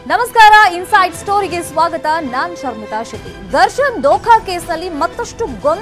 ನಮಸ್ಕಾರ, ಇನ್ಸೈಡ್ ಸ್ಟೋರಿಗೆ ಸ್ವಾಗತ. ನಾನ್ ಶರ್ಮಿತಾ ಶೆಟ್ಟಿ. ದರ್ಶನ್ ದೋಖಾ ಕೇಸ್ನಲ್ಲಿ ಮತ್ತಷ್ಟು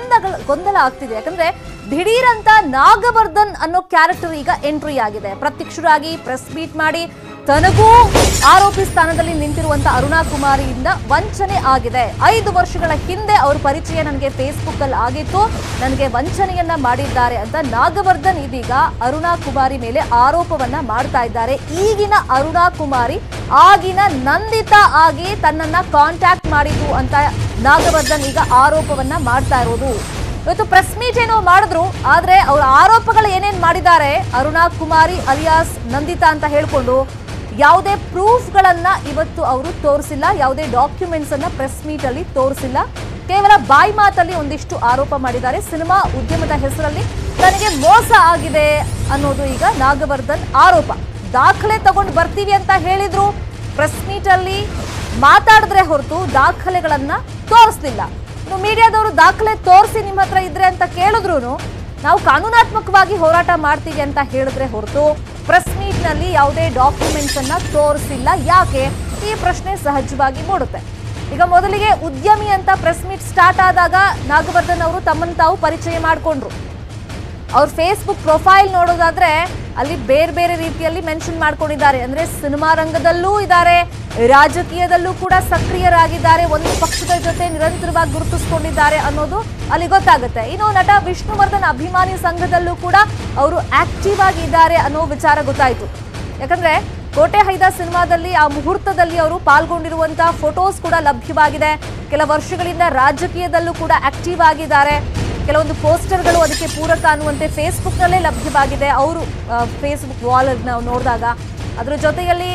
ಗೊಂದಲ ಆಗ್ತಿದೆ. ಯಾಕಂದ್ರೆ ದಿಢೀರ್ ಅಂತ ನಾಗವರ್ಧನ್ ಅನ್ನೋ ಕ್ಯಾರೆಕ್ಟರ್ ಈಗ ಎಂಟ್ರಿ ಆಗಿದೆ. ಪ್ರತ್ಯಕ್ಷರಾಗಿ ಪ್ರೆಸ್ ಮೀಟ್ ಮಾಡಿ ತನಗೂ ಆರೋಪಿ ಸ್ಥಾನದಲ್ಲಿ ನಿಂತಿರುವಂತ ಅರುಣಾ ಕುಮಾರಿಯಿಂದ ವಂಚನೆ ಆಗಿದೆ. 5 ವರ್ಷಗಳ ಹಿಂದೆ ಅವ್ರ ಪರಿಚಯ ನನಗೆ ಫೇಸ್ಬುಕ್ ಅಲ್ಲಿ ಆಗಿತ್ತು, ನನಗೆ ವಂಚನೆಯನ್ನ ಮಾಡಿದ್ದಾರೆ ಅಂತ ನಾಗವರ್ಧನ್ ಇದೀಗ ಅರುಣಾ ಕುಮಾರಿ ಮೇಲೆ ಆರೋಪವನ್ನ ಮಾಡ್ತಾ ಇದ್ದಾರೆ. ಈಗಿನ ಅರುಣಾ ಕುಮಾರಿ ಆಗಿನ ನಂದಿತಾ ಆಗಿ ತನ್ನನ್ನ ಕಾಂಟ್ಯಾಕ್ಟ್ ಮಾಡಿದ್ರು ಅಂತ ನಾಗವರ್ಧನ್ ಈಗ ಆರೋಪವನ್ನ ಮಾಡ್ತಾ ಇರೋದು. ಇವತ್ತು ಪ್ರೆಸ್ ಮೀಟ್ ಏನೋ ಮಾಡಿದ್ರು, ಆದ್ರೆ ಅವರ ಆರೋಪಗಳು ಏನೇನ್ ಮಾಡಿದ್ದಾರೆ ಅರುಣಾ ಕುಮಾರಿ ಅಲಿಯಾಸ್ ನಂದಿತಾ ಅಂತ ಹೇಳ್ಕೊಂಡು ಯಾವುದೇ ಪ್ರೂಫ್ಗಳನ್ನ ಇವತ್ತು ಅವರು ತೋರಿಸಿಲ್ಲ, ಯಾವುದೇ ಡಾಕ್ಯುಮೆಂಟ್ಸ್ ಅನ್ನ ಪ್ರೆಸ್ ಮೀಟ್ ಅಲ್ಲಿ ತೋರಿಸಿಲ್ಲ. ಕೇವಲ ಬಾಯಿ ಮಾತಲ್ಲಿ ಒಂದಿಷ್ಟು ಆರೋಪ ಮಾಡಿದ್ದಾರೆ. ಸಿನಿಮಾ ಉದ್ಯಮದ ಹೆಸರಲ್ಲಿ ತನಗೆ ಮೋಸ ಆಗಿದೆ ಅನ್ನೋದು ಈಗ ನಾಗವರ್ಧನ್ ಆರೋಪ. ದಾಖಲೆ ತಗೊಂಡು ಬರ್ತೀವಿ ಅಂತ ಹೇಳಿದ್ರು, ಪ್ರೆಸ್ ಮೀಟ್ ಅಲ್ಲಿ ಮಾತಾಡಿದ್ರೆ ಹೊರತು ದಾಖಲೆಗಳನ್ನ ತೋರಿಸ್ಲಿಲ್ಲ. ಇನ್ನು ಮೀಡಿಯಾದವರು ದಾಖಲೆ ತೋರಿಸಿ ನಿಮ್ಮ ಹತ್ರ ಇದ್ರೆ ಅಂತ ಕೇಳಿದ್ರು ನಾವು ಕಾನೂನಾತ್ಮಕವಾಗಿ ಹೋರಾಟ ಮಾಡ್ತೀವಿ ಅಂತ ಹೇಳಿದ್ರೆ ಹೊರತು ಪ್ರೆಸ್ ಮೀಟ್ ನಲ್ಲಿ ಯಾವುದೇ ಡಾಕ್ಯುಮೆಂಟ್ಸ್ ಅನ್ನ ತೋರಿಸಿಲ್ಲ. ಯಾಕೆ? ಈ ಪ್ರಶ್ನೆ ಸಹಜವಾಗಿ ಮೂಡುತ್ತೆ. ಈಗ ಮೊದಲಿಗೆ ಉದ್ಯಮಿ ಅಂತ ಪ್ರೆಸ್ ಮೀಟ್ ಸ್ಟಾರ್ಟ್ ಆದಾಗ ನಾಗವರ್ಧನ್ ಅವರು ತಮ್ಮನ್ನು ತಾವು ಪರಿಚಯ ಮಾಡಿಕೊಂಡ್ರು. ಅವ್ರ ಫೇಸ್ಬುಕ್ ಪ್ರೊಫೈಲ್ ನೋಡೋದಾದ್ರೆ ಅಲ್ಲಿ ಬೇರೆ ಬೇರೆ ರೀತಿಯಲ್ಲಿ ಮೆನ್ಷನ್ ಮಾಡ್ಕೊಂಡಿದ್ದಾರೆ. ಅಂದ್ರೆ ಸಿನಿಮಾ ರಂಗದಲ್ಲೂ ಇದ್ದಾರೆ, ರಾಜಕೀಯದಲ್ಲೂ ಕೂಡ ಸಕ್ರಿಯರಾಗಿದ್ದಾರೆ, ಒಂದು ಪಕ್ಷದ ಜೊತೆ ನಿರಂತರವಾಗಿ ಗುರುತಿಸಿಕೊಂಡಿದ್ದಾರೆ ಅನ್ನೋದು ಅಲ್ಲಿ ಗೊತ್ತಾಗುತ್ತೆ. ಇನ್ನು ನಟ ವಿಷ್ಣುವರ್ಧನ್ ಅಭಿಮಾನಿ ಸಂಘದಲ್ಲೂ ಕೂಡ ಅವರು ಆಕ್ಟಿವ್ ಆಗಿದ್ದಾರೆ ಅನ್ನೋ ವಿಚಾರ ಗೊತ್ತಾಯ್ತು. ಯಾಕಂದ್ರೆ ಕೋಟೆ ಹೈದ ಸಿನಿಮಾದಲ್ಲಿ ಆ ಮುಹೂರ್ತದಲ್ಲಿ ಅವರು ಪಾಲ್ಗೊಂಡಿರುವಂತಹ ಫೋಟೋಸ್ ಕೂಡ ಲಭ್ಯವಾಗಿದೆ. ಕೆಲ ವರ್ಷಗಳಿಂದ ರಾಜಕೀಯದಲ್ಲೂ ಕೂಡ ಆಕ್ಟಿವ್ ಆಗಿದ್ದಾರೆ. ಕೆಲವೊಂದು ಪೋಸ್ಟರ್ಗಳು ಅದಕ್ಕೆ ಪೂರಕ ಅನ್ನುವಂತೆ ಫೇಸ್ಬುಕ್ ನಲ್ಲೇ ಲಭ್ಯವಾಗಿದೆ. ಅವರು ಫೇಸ್ಬುಕ್ ವಾಲ್ ನಾವು ನೋಡಿದಾಗ ಅದರ ಜೊತೆಯಲ್ಲಿ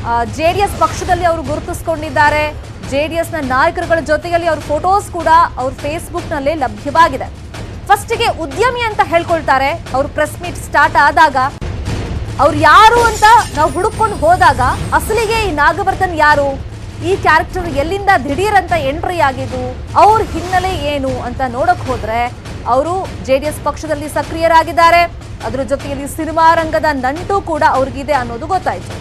JDS ಪಕ್ಷದಲ್ಲಿ ಅವರು ಗುರುತಿಸಿಕೊಂಡಿದ್ದಾರೆ. JDS ನ ನಾಯಕರುಗಳ ಜೊತೆಯಲ್ಲಿ ಅವ್ರ ಫೋಟೋಸ್ ಕೂಡ ಅವ್ರ ಫೇಸ್ಬುಕ್ ನಲ್ಲೇ ಲಭ್ಯವಾಗಿದೆ. ಫಸ್ಟಿಗೆ ಉದ್ಯಮಿ ಅಂತ ಹೇಳ್ಕೊಳ್ತಾರೆ. ಅವ್ರ ಪ್ರೆಸ್ ಮೀಟ್ ಸ್ಟಾರ್ಟ್ ಆದಾಗ ಅವ್ರು ಯಾರು ಅಂತ ನಾವು ಹುಡುಕೊಂಡು ಹೋದಾಗ ಅಸಲಿಗೆ ಈ ನಾಗವರ್ಧನ್ ಯಾರು, ಈ ಕ್ಯಾರೆಕ್ಟರ್ ಎಲ್ಲಿಂದ ದಿಢೀರ್ ಅಂತ ಎಂಟ್ರಿ ಆಗಿದ್ದು, ಅವ್ರ ಹಿನ್ನೆಲೆ ಏನು ಅಂತ ನೋಡಕ್ ಹೋದ್ರೆ ಅವರು JDS ಪಕ್ಷದಲ್ಲಿ ಸಕ್ರಿಯರಾಗಿದ್ದಾರೆ. ಅದರ ಜೊತೆಯಲ್ಲಿ ಸಿನಿಮಾ ರಂಗದ ನಂಟು ಕೂಡ ಅವ್ರಿಗಿದೆ ಅನ್ನೋದು ಗೊತ್ತಾಯ್ತು.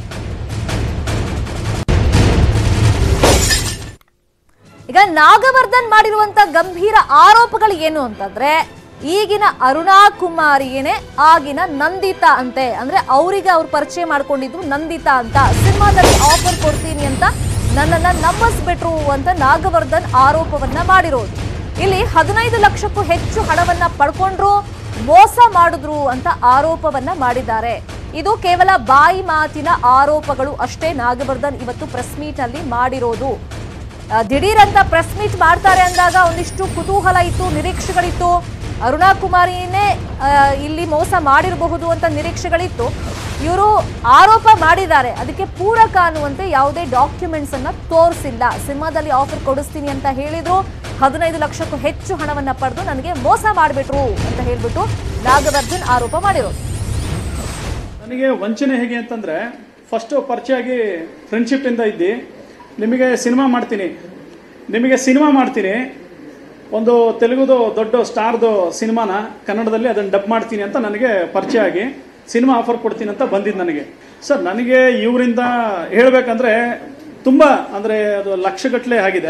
ಈಗ ನಾಗವರ್ಧನ್ ಮಾಡಿರುವಂತ ಗಂಭೀರ ಆರೋಪಗಳು ಏನು ಅಂತಂದ್ರೆ, ಈಗಿನ ಅರುಣಾ ಕುಮಾರಿಯೇನೆ ಆಗಿನ ನಂದಿತಾ ಅಂತೆ. ಅಂದ್ರೆ ಅವರಿಗೆ ಅವ್ರು ಪರಿಚಯ ಮಾಡ್ಕೊಂಡಿದ್ರು ನಂದಿತಾ ಅಂತ. ಸಿನಿಮಾದಲ್ಲಿ ಆಫರ್ ಕೊಡ್ತೀನಿ ಅಂತ ನನ್ನನ್ನ ನಂಬಿಸ್ಬಿಟ್ರು ಅಂತ ನಾಗವರ್ಧನ್ ಆರೋಪವನ್ನ ಮಾಡಿರೋದು. ಇಲ್ಲಿ 15 ಲಕ್ಷಕ್ಕೂ ಹೆಚ್ಚು ಹಣವನ್ನ ಪಡ್ಕೊಂಡ್ರು, ಮೋಸ ಮಾಡಿದ್ರು ಅಂತ ಆರೋಪವನ್ನ ಮಾಡಿದ್ದಾರೆ. ಇದು ಕೇವಲ ಬಾಯಿ ಮಾತಿನ ಆರೋಪಗಳು ಅಷ್ಟೇ ನಾಗವರ್ಧನ್ ಇವತ್ತು ಪ್ರೆಸ್ ಮೀಟ್ ನಲ್ಲಿ ಮಾಡಿರೋದು. ದಿಢೀರ್ ಅಂತ ಪ್ರೆಸ್ ಮೀಟ್ ಮಾಡ್ತಾರೆ ಅಂದಾಗ ಒಂದಿಷ್ಟು ಕುತೂಹಲ ಇತ್ತು, ನಿರೀಕ್ಷೆಗಳಿತ್ತು. ಅರುಣಾ ಕುಮಾರಿನೇ ಇಲ್ಲಿ ಮೋಸ ಮಾಡಿರಬಹುದು ಅಂತ ನಿರೀಕ್ಷೆಗಳಿತ್ತು. ಇವರು ಆರೋಪ ಮಾಡಿದ್ದಾರೆ, ಅದಕ್ಕೆ ಪೂರಕ ಅನ್ನುವಂತೆ ಯಾವುದೇ ಡಾಕ್ಯುಮೆಂಟ್ಸ್ ಅನ್ನ ತೋರಿಸಿಲ್ಲ. ಸಿನಿಮಾದಲ್ಲಿ ಆಫರ್ ಕೊಡಿಸ್ತೀನಿ ಅಂತ ಹೇಳಿದ್ರು, 15 ಲಕ್ಷಕ್ಕೂ ಹೆಚ್ಚು ಹಣವನ್ನ ಪಡೆದು ನನಗೆ ಮೋಸ ಮಾಡಿಬಿಟ್ರು ಅಂತ ಹೇಳ್ಬಿಟ್ಟು ನಾಗವರ್ಧನ್ ಆರೋಪ ಮಾಡಿರೋದು. ನನಗೆ ವಂಚನೆ ಹೇಗೆ ಅಂತಂದ್ರೆ, ಫಸ್ಟ್ ಪರಿಚಯ ಆಗಿ ಫ್ರೆಂಡ್ಶಿಪ್ ಇಂದ ಇದ್ದಿ, ನಿಮಗೆ ಸಿನಿಮಾ ಮಾಡ್ತೀನಿ, ಒಂದು ತೆಲುಗುದು ದೊಡ್ಡ ಸ್ಟಾರ್ದು ಸಿನಿಮಾನ ಕನ್ನಡದಲ್ಲಿ ಅದನ್ನು ಡಬ್ ಮಾಡ್ತೀನಿ ಅಂತ ನನಗೆ ಪರಿಚಯ ಆಗಿ ಸಿನಿಮಾ ಆಫರ್ ಕೊಡ್ತೀನಿ ಅಂತ ಬಂದಿದ್ದು ನನಗೆ. ಸರ್, ನನಗೆ ಇವರಿಂದ ಹೇಳಬೇಕಂದ್ರೆ ತುಂಬ ಅಂದರೆ ಅದು ಲಕ್ಷಗಟ್ಟಲೆ ಆಗಿದೆ.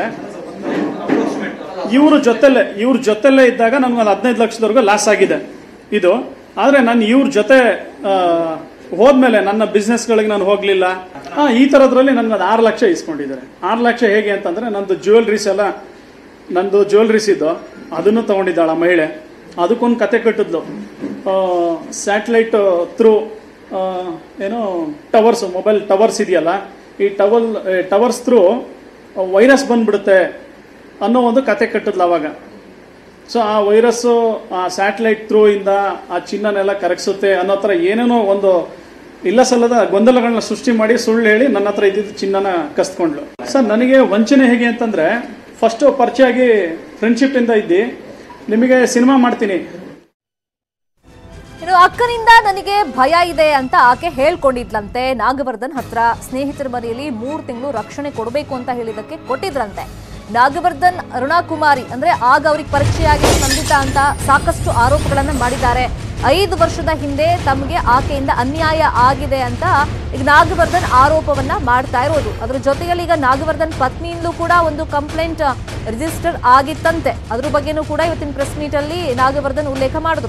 ಇವ್ರ ಜೊತೆಲ್ಲೇ ಇದ್ದಾಗ ನನಗೆ ಒಂದು 15 ಲಕ್ಷದವರೆಗೂ ಲಾಸ್ ಆಗಿದೆ ಇದು. ಆದರೆ ನಾನು ಇವ್ರ ಜೊತೆ ಹೋದ್ಮೇಲೆ ನನ್ನ ಬಿಸ್ನೆಸ್ಗಳಿಗೆ ನಾನು ಹೋಗಲಿಲ್ಲ. ಈ ಥರದ್ರಲ್ಲಿ ನನಗೆ 6 ಲಕ್ಷ ಇಸ್ಕೊಂಡಿದ್ದಾರೆ. 6 ಲಕ್ಷ ಹೇಗೆ ಅಂತಂದರೆ, ನಂದು ಜ್ಯುವೆಲ್ರೀಸ್ ಇದ್ದು ಅದನ್ನು ತಗೊಂಡಿದ್ದಾಳ ಮಹಿಳೆ. ಅದಕ್ಕೊಂದು ಕತೆ ಕಟ್ಟಿದ್ಲು. ಸ್ಯಾಟಲೈಟ್ ಥ್ರೂ ಏನೋ ಟವರ್ಸ್, ಮೊಬೈಲ್ ಟವರ್ಸ್ ಇದೆಯಲ್ಲ, ಈ ಟವರ್ಸ್ ಥ್ರೂ ವೈರಸ್ ಬಂದ್ಬಿಡುತ್ತೆ ಅನ್ನೋ ಒಂದು ಕತೆ ಕಟ್ಟಿದ್ಲು ಅವಾಗ. ಸೊ ಆ ವೈರಸ್ಸು ಆ ಸ್ಯಾಟಲೈಟ್ ಥ್ರೂ ಇಂದ ಆ ಚಿನ್ನನೆಲ್ಲ ಕರಗಿಸುತ್ತೆ ಅನ್ನೋ ಥರ ಏನೇನೋ ಒಂದು ಇಲ್ಲ ಸಲ್ಲದ ಗೊಂದಲಗಳನ್ನ ಸೃಷ್ಟಿ ಮಾಡಿ ಸುಳ್ಳು ಹೇಳಿ ನನ್ನ ಹತ್ರ ಇದ್ದಿದ್ದು ಚಿನ್ನನ ಕಸ್ಕೊಂಡ್ಲು. ಸರ್, ನನಗೆ ವಂಚನೆ ಹೇಗೆ ಅಂತಂದ್ರೆ, ಫಸ್ಟ್ ಪರಿಚಯ ಆಗಿ ಫ್ರೆಂಡ್ಶಿಪ್ ಇಂದ ಇದ್ದಿ, ನಿಮಗೆ ಸಿನಿಮಾ ಮಾಡ್ತೀನಿ. ಇನ್ನು ಅಕ್ಕನಿಂದ ನನಗೆ ಭಯ ಇದೆ ಅಂತ ಆಕೆ ಹೇಳ್ಕೊಂಡಿದ್ಲಂತೆ. ನಾಗವರ್ಧನ್ ಹತ್ರ ಸ್ನೇಹಿತರ ಮನೆಯಲ್ಲಿ 3 ತಿಂಗಳು ರಕ್ಷಣೆ ಕೊಡಬೇಕು ಅಂತ ಹೇಳಿದಕ್ಕೆ ಕೊಟ್ಟಿದ್ರಂತೆ. ನಾಗವರ್ಧನ್ ಅರುಣಾ ಕುಮಾರಿ ಅಂದ್ರೆ ಆಗ ಅವ್ರಿಗೆ ಪರಿಚಯ ಆಗಿ ನಂದಿತಾ ಅಂತ ಸಾಕಷ್ಟು ಆರೋಪಗಳನ್ನ ಮಾಡಿದ್ದಾರೆ. 5 ವರ್ಷದ ಹಿಂದೆ ತಮಗೆ ಆಕೆಯಿಂದ ಅನ್ಯಾಯ ಆಗಿದೆ ಅಂತ ಈಗ ನಾಗವರ್ಧನ್ ಆರೋಪವನ್ನ ಮಾಡ್ತಾ ಇರೋದು. ಅದ್ರ ಜೊತೆಯಲ್ಲಿ ಈಗ ನಾಗವರ್ಧನ್ ಪತ್ನಿಯಿಂದಲೂ ಕೂಡ ಒಂದು ಕಂಪ್ಲೇಂಟ್ ರಿಜಿಸ್ಟರ್ ಆಗಿತ್ತಂತೆ. ಅದ್ರ ಬಗ್ಗೆನೂ ಕೂಡ ಇವತ್ತಿನ ಪ್ರೆಸ್ ಮೀಟ್ ಅಲ್ಲಿ ನಾಗವರ್ಧನ್ ಉಲ್ಲೇಖ ಮಾಡಿದ್ರು.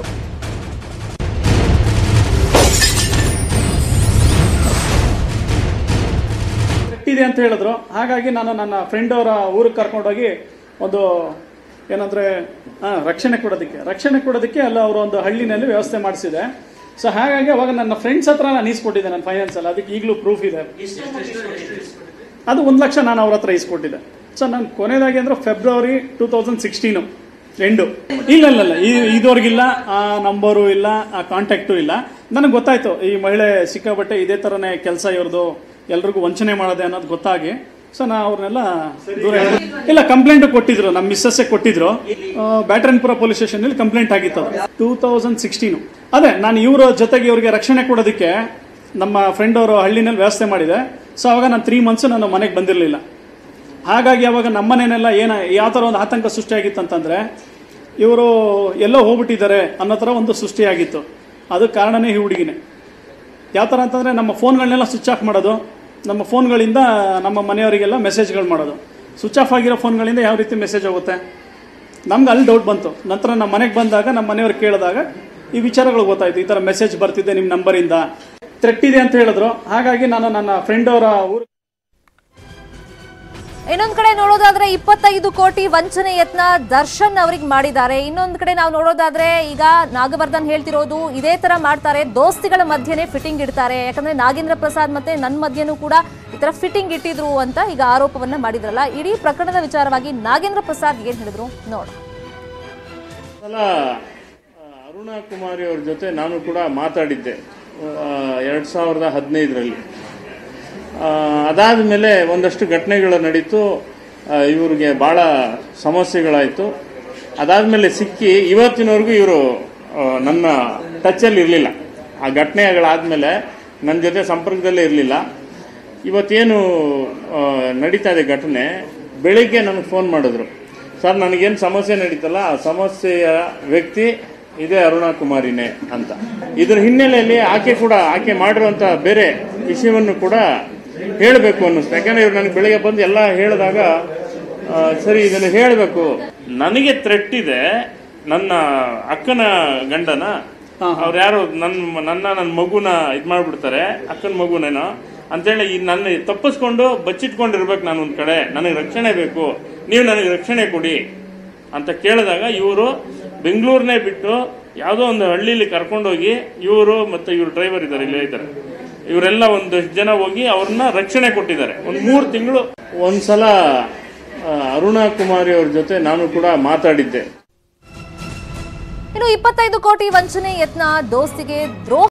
ಇದೆ ಅಂತ ಹೇಳಿದ್ರು. ಹಾಗಾಗಿ ನಾನು ನನ್ನ ಫ್ರೆಂಡ್ ಅವರ ಊರಿಗೆ ಕರ್ಕೊಂಡೋಗಿ ಒಂದು ಏನಂದ್ರೆ ರಕ್ಷಣೆ ಕೊಡೋದಕ್ಕೆ ಅಲ್ಲ ಅವರು ಒಂದು ಹಳ್ಳಿನಲ್ಲಿ ವ್ಯವಸ್ಥೆ ಮಾಡಿಸಿದೆ. ಸೊ ಹಾಗಾಗಿ ಅವಾಗ ನನ್ನ ಫ್ರೆಂಡ್ಸ್ ಹತ್ರ ನಾನು ಈಸ್ಕೊಟ್ಟಿದ್ದೆ ನನ್ನ ಫೈನಾನ್ಸಲ್ಲಿ. ಅದಕ್ಕೆ ಈಗಲೂ ಪ್ರೂಫ್ ಇದೆ. ಅದು 1 ಲಕ್ಷ ನಾನು ಅವ್ರ ಹತ್ರ ಈಸ್ಕೊಟ್ಟಿದ್ದೆ. ಸೊ ನಾನು ಕೊನೆಯದಾಗಿ ಅಂದ್ರೆ ಫೆಬ್ರವರಿ 2016 ಎಂಡು. ಇಲ್ಲ ಇದುವರೆಗಿಲ್ಲ, ಆ ನಂಬರು ಇಲ್ಲ, ಆ ಕಾಂಟ್ಯಾಕ್ಟು ಇಲ್ಲ. ನನಗೆ ಗೊತ್ತಾಯ್ತು ಈ ಮಹಿಳೆ ಸಿಕ್ಕಾಬಟ್ಟೆ ಇದೇ ಥರನೇ ಕೆಲಸ ಇವ್ರದ್ದು, ಎಲ್ರಿಗೂ ವಂಚನೆ ಮಾಡೋದೆ ಅನ್ನೋದು ಗೊತ್ತಾಗಿ ಸೊ ನಾ ಅವ್ರನ್ನೆಲ್ಲ ದೂರ ಇಲ್ಲ ಕಂಪ್ಲೇಂಟ್ ಕೊಟ್ಟಿದ್ರು. ನಮ್ಮ ಮಿಸ್ಸಸ್ಸೇ ಕೊಟ್ಟಿದ್ರು. ಬ್ಯಾಟರನ್ಪುರ ಪೊಲೀಸ್ ಸ್ಟೇಷನಲ್ಲಿ ಕಂಪ್ಲೇಂಟ್ ಆಗಿತ್ತು. 2016 ಅದೇ ನಾನು ಇವರ ಜೊತೆಗೆ ಇವ್ರಿಗೆ ರಕ್ಷಣೆ ಕೊಡೋದಕ್ಕೆ ನಮ್ಮ ಫ್ರೆಂಡ್ ಅವರು ಹಳ್ಳಿನಲ್ಲಿ ವ್ಯವಸ್ಥೆ ಮಾಡಿದೆ. ಸೊ ಅವಾಗ ನಾನು 3 ಮಂತ್ಸ್ ನಾನು ಮನೆಗೆ ಬಂದಿರಲಿಲ್ಲ. ಹಾಗಾಗಿ ಅವಾಗ ನಮ್ಮನೇನೆಲ್ಲ ಯಾವ ಥರ ಒಂದು ಆತಂಕ ಸೃಷ್ಟಿಯಾಗಿತ್ತು ಅಂತಂದರೆ ಇವರು ಎಲ್ಲೋ ಹೋಗ್ಬಿಟ್ಟಿದ್ದಾರೆ ಅನ್ನೋ ಥರ ಒಂದು ಸೃಷ್ಟಿಯಾಗಿತ್ತು. ಅದು ಕಾರಣನೇ ಈ ಹುಡುಗಿನೇ. ಯಾವ ಥರ ಅಂತಂದರೆ ನಮ್ಮ ಫೋನ್ಗಳನ್ನೆಲ್ಲ ಸ್ವಿಚ್ ಆಫ್ ಮಾಡೋದು, ನಮ್ಮ ಫೋನ್ಗಳಿಂದ ನಮ್ಮ ಮನೆಯವರಿಗೆಲ್ಲ ಮೆಸೇಜ್ಗಳು ಮಾಡೋದು. ಸ್ವಿಚ್ ಆಫ್ ಆಗಿರೋ ಫೋನ್ಗಳಿಂದ ಯಾವ ರೀತಿ ಮೆಸೇಜ್ ಹೋಗುತ್ತೆ ನಮ್ಗೆ ಅಲ್ಲಿ ಡೌಟ್ ಬಂತು. ನಂತರ ನಮ್ಮ ಮನೆಗೆ ಬಂದಾಗ ನಮ್ಮ ಮನೆಯವ್ರು ಕೇಳಿದಾಗ ಈ ವಿಚಾರಗಳು ಗೊತ್ತಾಯ್ತು. ಈ ಥರ ಮೆಸೇಜ್ ಬರ್ತಿದೆ ನಿಮ್ಮ ನಂಬರಿಂದ, ಥ್ರೆಟ್ ಇದೆ ಅಂತ ಹೇಳಿದ್ರು. ಹಾಗಾಗಿ ನಾನು ನನ್ನ ಫ್ರೆಂಡ್ ಅವರ ಊರು ಇನ್ನೊಂದ್ ಕಡೆ ನೋಡೋದಾದ್ರೆ 25 ಕೋಟಿ ವಂಚನೆ ಯತ್ನ ದರ್ಶನ್ ಅವ್ರಿಗೆ ಮಾಡಿದ್ದಾರೆ. ಇನ್ನೊಂದ್ ಕಡೆ ನಾವು ನೋಡೋದಾದ್ರೆ ಈಗ ನಾಗವರ್ಧನ್ ಹೇಳ್ತಿರೋದು ಇದೇ ತರ ಮಾಡ್ತಾರೆ, ದೋಸ್ತಿಗಳ ಮಧ್ಯೆನೆ ಫಿಟ್ಟಿಂಗ್ ಇಡ್ತಾರೆ. ಯಾಕಂದ್ರೆ ನಾಗೇಂದ್ರ ಪ್ರಸಾದ್ ಮತ್ತೆ ನನ್ನ ಮಧ್ಯನೂ ಕೂಡ ಈ ತರ ಫಿಟ್ಟಿಂಗ್ ಇಟ್ಟಿದ್ರು ಅಂತ ಈಗ ಆರೋಪವನ್ನ ಮಾಡಿದ್ರಲ್ಲ. ಇಡೀ ಪ್ರಕರಣದ ವಿಚಾರವಾಗಿ ನಾಗೇಂದ್ರ ಪ್ರಸಾದ್ ಏನ್ ಹೇಳಿದ್ರು ನೋಡ. ಅರುಣಾ ಕುಮಾರಿ ಅವ್ರ ಜೊತೆ ನಾನು ಕೂಡ ಮಾತಾಡಿದ್ದೆ 2015ರಲ್ಲಿ. ಅದಾದ ಮೇಲೆ ಒಂದಷ್ಟು ಘಟನೆಗಳು ನಡೀತು. ಇವ್ರಿಗೆ ಭಾಳ ಸಮಸ್ಯೆಗಳಾಯಿತು. ಅದಾದಮೇಲೆ ಸಿಕ್ಕಿ ಇವತ್ತಿನವರೆಗೂ ಇವರು ನನ್ನ ಟಚಲ್ಲಿ ಇರಲಿಲ್ಲ. ಆ ಘಟನೆಗಳಾದಮೇಲೆ ನನ್ನ ಜೊತೆ ಸಂಪರ್ಕದಲ್ಲೇ ಇರಲಿಲ್ಲ. ಇವತ್ತೇನು ನಡೀತಾ ಇದೆ ಘಟನೆ, ಬೆಳಿಗ್ಗೆ ನನಗೆ ಫೋನ್ ಮಾಡಿದ್ರು, ಸರ್ ನನಗೇನು ಸಮಸ್ಯೆ ನಡೀತಲ್ಲ ಆ ಸಮಸ್ಯೆಯ ವ್ಯಕ್ತಿ ಇದೇ ಅರುಣಾ ಕುಮಾರಿನೇ ಅಂತ. ಇದರ ಹಿನ್ನೆಲೆಯಲ್ಲಿ ಆಕೆ ಮಾಡಿರುವಂಥ ಬೇರೆ ವಿಷಯವನ್ನು ಕೂಡ ಹೇಳಬೇಕು ಅನ್ನಿಸ್ತು. ಯಾಕಂದ್ರೆ ಇವ್ರು ನನಗೆ ಬೆಳಿಗ್ಗೆ ಬಂದು ಎಲ್ಲ ಹೇಳಿದಾಗ ಸರಿ ಇದನ್ನು ಹೇಳಬೇಕು. ನನಗೆ ಥ್ರೆಟ್ ಇದೆ, ನನ್ನ ಅಕ್ಕನ ಗಂಡನ ಅವ್ರು ಯಾರು ನನ್ನ ಮಗುನ ಇದು ಮಾಡ್ಬಿಡ್ತಾರೆ, ಅಕ್ಕನ ಮಗುನೇನೋ ಅಂತೇಳಿ ನನ್ನ ತಪ್ಪಿಸ್ಕೊಂಡು ಬಚ್ಚಿಟ್ಕೊಂಡಿರ್ಬೇಕು. ನಾನು ಒಂದು ಕಡೆ ನನಗೆ ರಕ್ಷಣೆ ಬೇಕು, ನೀವು ನನಗೆ ರಕ್ಷಣೆ ಕೊಡಿ ಅಂತ ಕೇಳಿದಾಗ ಇವರು ಬೆಂಗಳೂರನ್ನೇ ಬಿಟ್ಟು ಯಾವುದೋ ಒಂದು ಹಳ್ಳಿಲಿ ಕರ್ಕೊಂಡೋಗಿ ಇವರು ಮತ್ತು ಇವ್ರು ಡ್ರೈವರ್ ಇದ್ದಾರೆ, ಇಲ್ಲೇ ಇದ್ದಾರೆ, ಇವರೆಲ್ಲ ಒಂದಷ್ಟು ಜನ ಹೋಗಿ ಅವ್ರನ್ನ ರಕ್ಷಣೆ ಕೊಟ್ಟಿದ್ದಾರೆ. ಒಂದು 3 ತಿಂಗಳು. ಒಂದ್ಸಲ ಅರುಣಾ ಕುಮಾರಿ ಅವ್ರ ಜೊತೆ ನಾನು ಕೂಡ ಮಾತಾಡಿದ್ದೆ. ಇನ್ನು 25 ಕೋಟಿ ವಂಚನೆ ಯತ್ನ, ದೋಸ್ತಿಗೆ ದ್ರೋಹ